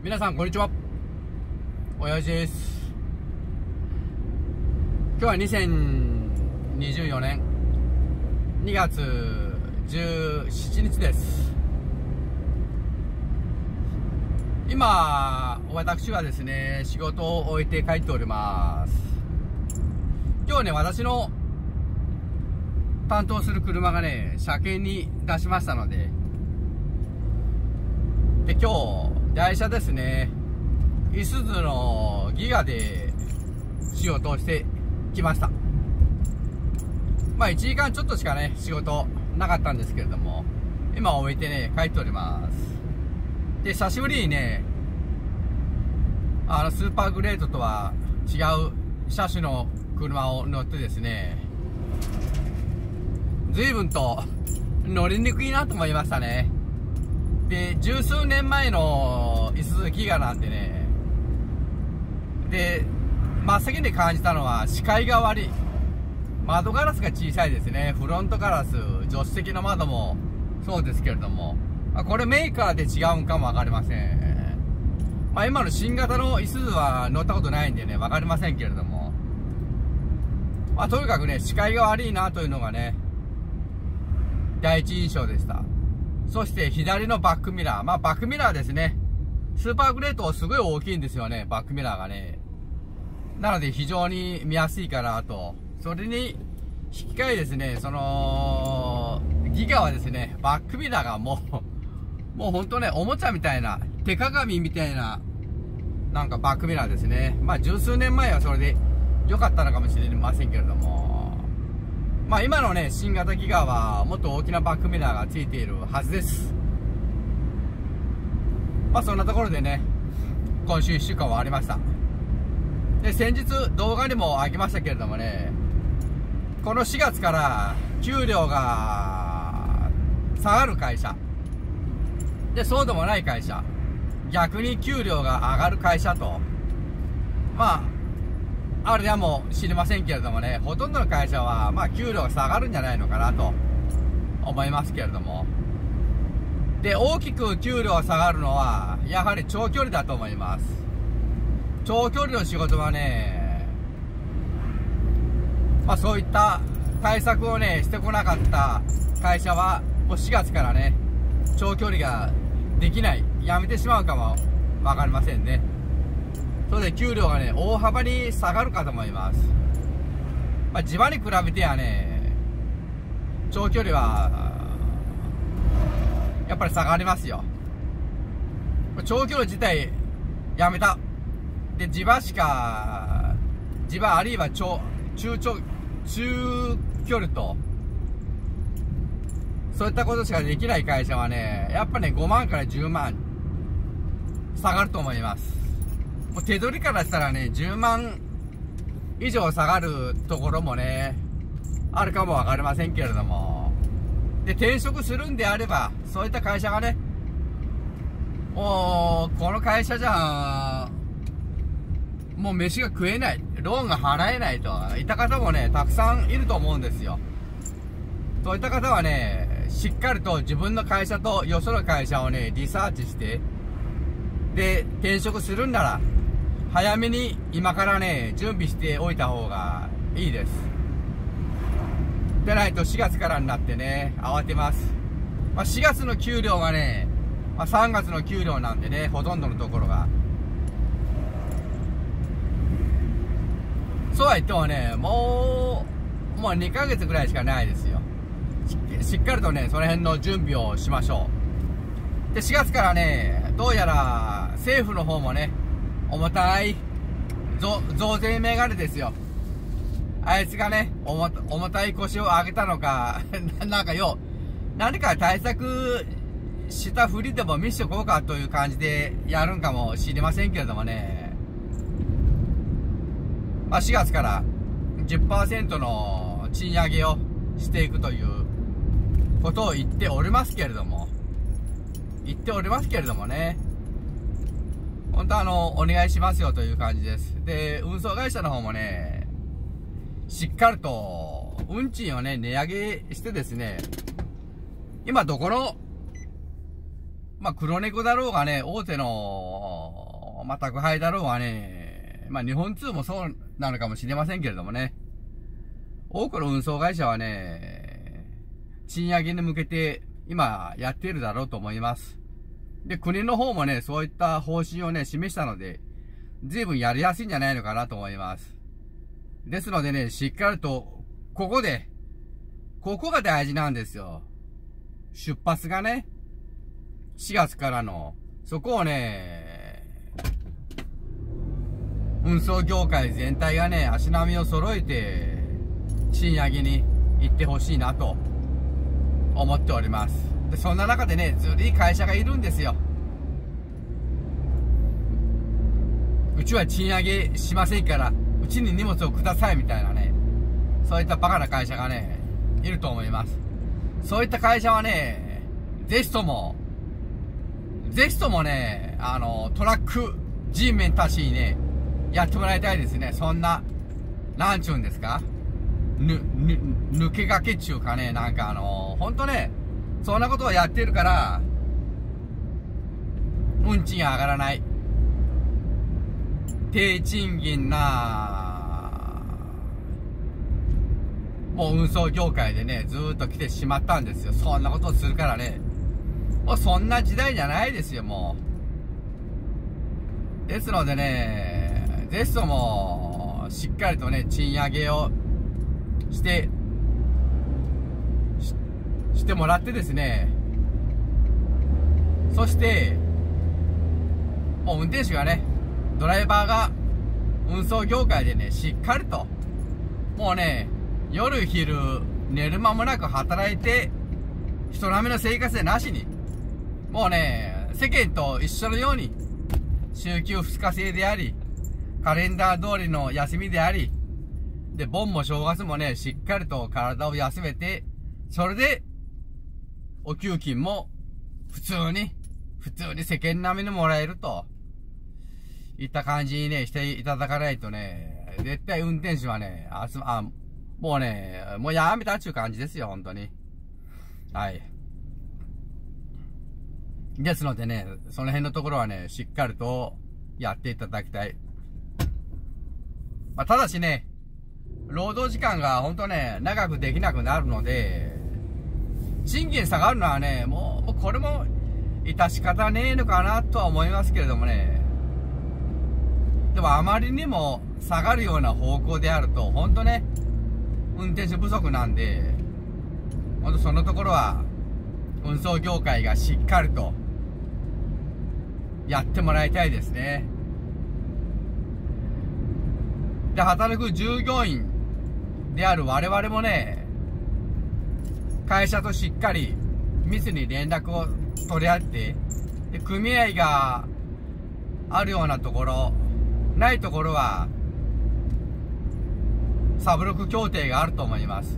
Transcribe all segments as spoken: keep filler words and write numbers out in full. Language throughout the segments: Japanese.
皆さんこんにちは、おやじです。今日はにせんにじゅうよねんにがつじゅうしちにちです。今私はですね、仕事を終えて帰っております。今日ね、私の担当する車がね、車検に出しましたので、で今日台車ですね、いすゞのギガで仕事をしてきました。まあいちじかんちょっとしかね仕事なかったんですけれども、今終えてね帰っております。で久しぶりにね、あのスーパーグレートとは違う車種の車を乗ってですね、随分と乗りにくいなと思いましたね。で十数年前のいすゞギガなんでね、で真っ先に感じたのは視界が悪い。窓ガラスが小さいですね。フロントガラス、助手席の窓もそうですけれども、これメーカーで違うんかも分かりません。まあ今の新型のいすゞは乗ったことないんでね分かりませんけれども、まあとにかくね視界が悪いなというのがね第一印象でした。そして左のバックミラー、まあバックミラーですね。スーパーグレートすごい大きいんですよね、バックミラーがね。なので非常に見やすいかなと。それに引き換えですね、そのギガはですね、バックミラーがもうもうほんとねおもちゃみたいな、手鏡みたいななんかバックミラーですね。まあ十数年前はそれで良かったのかもしれませんけれども、まあ今のね新型ギガはもっと大きなバックミラーがついているはずです。まあそんなところでね、今週いっしゅうかん終わりました。で先日動画にもあげましたけれどもね、このしがつから給料が下がる会社で、そうでもない会社、逆に給料が上がる会社と、まああれはもう知りませんけれどもね、ほとんどの会社はまあ給料が下がるんじゃないのかなと思いますけれども、で大きく給料が下がるのはやはり長距離だと思います。長距離の仕事はね、まあそういった対策をねしてこなかった会社はもうしがつからね長距離ができない、やめてしまうかも分かりませんね。それで給料がね大幅に下がるかと思います。まあ地場に比べてはね長距離はやっぱり下がりますよ。長距離自体やめた。で地場しか、地場あるいは長中長中距離とそういったことしかできない会社はね、やっぱねごまんからじゅうまん下がると思います。もう手取りからしたらねじゅうまん以上下がるところもねあるかも分かりませんけれども、で転職するんであればそういった会社がね、もうこの会社じゃもう飯が食えない、ローンが払えないといった方もねたくさんいると思うんですよ。そういった方はねしっかりと自分の会社とよその会社をねリサーチして、で転職するんなら早めに今からね準備しておいた方がいいです。でないとしがつからになってね慌てます。まあ、しがつの給料がね、まあ、さんがつの給料なんでね、ほとんどのところがそうは言ってもね、もうもうにかげつぐらいしかないですよ。 し, しっかりとねその辺の準備をしましょう。でしがつからねどうやら政府の方もね重たい増税メガネですよ。あいつがね重た重たい腰を上げたのかなんかよ何か対策したふりでも見せておこうかという感じでやるんかもしれませんけれどもね、まあ、しがつから じゅっパーセント の賃上げをしていくということを言っておりますけれども言っておりますけれどもね、本当あのお願いしますよという感じです。で運送会社の方もねしっかりと運賃をね値上げしてですね、今どこのまあ黒猫だろうがね大手のまあ、宅配だろうがね、まあ、日本通もそうなのかもしれませんけれどもね、多くの運送会社はね、賃上げに向けて今やっているだろうと思います。で、国の方もね、そういった方針をね、示したので、随分やりやすいんじゃないのかなと思います。ですのでね、しっかりと、ここで、ここが大事なんですよ。出発がね、しがつからの、そこをね、運送業界全体がね、足並みを揃えて、賃上げに行ってほしいなと思っております。で、そんな中でね、ずるい会社がいるんですよ。うちは賃上げしませんから、うちに荷物をくださいみたいなね、そういったバカな会社がね、いると思います。そういった会社はね、ぜひとも、ぜひともね、あの、トラック G メンたちにね、やってもらいたいですね。そんな、なんちゅうんですかぬ、ぬ、抜けがけっちゅうかね、なんかあの、ほんとね、そんなことをやってるから、運賃が上がらない。低賃金な、もう運送業界でね、ずーっと来てしまったんですよ。そんなことをするからね。もうそんな時代じゃないですよ、もう。ですのでね、ぜひとも、しっかりとね、賃上げをして、し、してもらってですね、そして、もう運転手がね、ドライバーが運送業界でね、しっかりと、もうね、夜昼寝る間もなく働いて、人並みの生活でなしに、もうね、世間と一緒のように、週休ふつか制であり、カレンダー通りの休みであり、で、盆も正月もね、しっかりと体を休めて、それで、お給金も普通に、普通に世間並みにもらえると、いった感じにね、していただかないとね、絶対運転手はね、あ、す、あ、もうね、もうやめたっちゅう感じですよ、本当に。はい。ですのでね、その辺のところはね、しっかりとやっていただきたい。まあ、ただしね、労働時間が本当ね、長くできなくなるので、賃金下がるのはね、もう、これも、致し方ねえのかなとは思いますけれどもね。でもあまりにも下がるような方向であると、本当ね、運転手不足なんで、本当そのところは、運送業界がしっかりと、やってもらいたいですね。で、働く従業員である我々もね、会社としっかり密に連絡を取り合って、で、組合があるようなところ、ないところは、サブロク協定があると思います。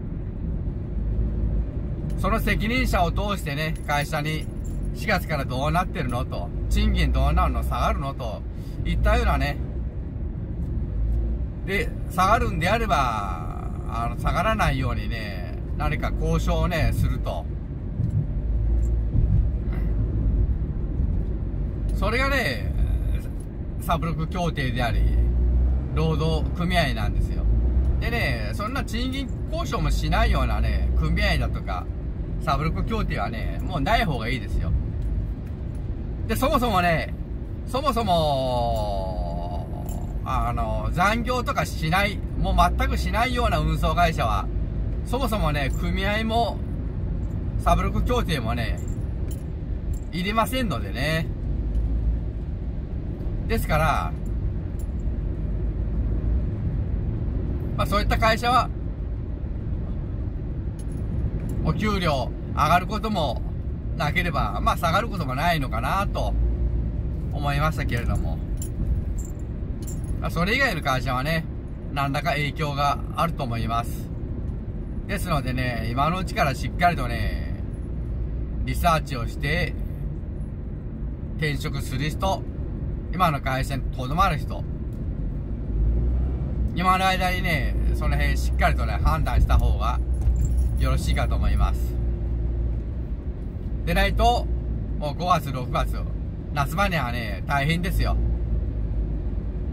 その責任者を通してね、会社にしがつからどうなってるのと、賃金どうなるの下がるのといったようなね、で、下がるんであれば、あの、下がらないようにね、何か交渉をね、すると。それがね、サブロク協定であり、労働組合なんですよ。でね、そんな賃金交渉もしないようなね、組合だとか、サブロク協定はね、もうない方がいいですよ。で、そもそもね、そもそも、あの、残業とかしない、もう全くしないような運送会社は、そもそもね、組合も、サブロク協定もね、いりませんのでね。ですから、まあそういった会社は、お給料上がることもなければ、まあ下がることもないのかなと思いましたけれども。まあそれ以外の会社はね、何らか影響があると思います。ですのでね、今のうちからしっかりとね、リサーチをして、転職する人、今の会社にとどまる人、今の間にね、その辺しっかりとね、判断した方がよろしいかと思います。でないと、もうごがつ、ろくがつ、夏場にはね、大変ですよ。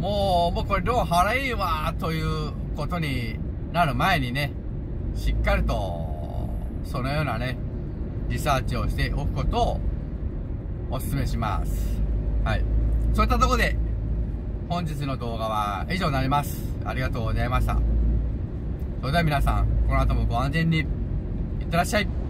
もう、もうこれ量払いわということになる前にね、しっかりと、そのようなね、リサーチをしておくことをお勧めします。はい。そういったところで、本日の動画は以上になります。ありがとうございました。それでは皆さん、この後もご安全に、いってらっしゃい。